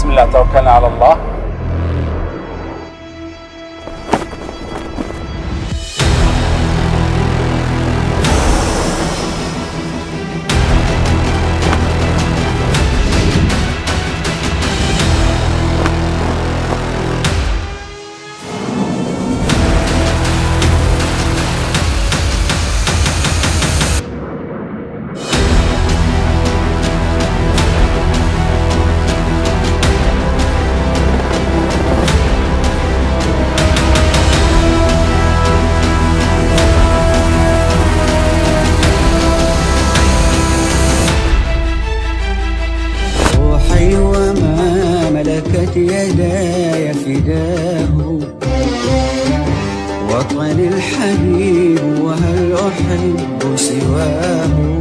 بسم الله توكلنا على الله. وما ملكت يداي فداه، وطني الحبيب وهل أحب سواه.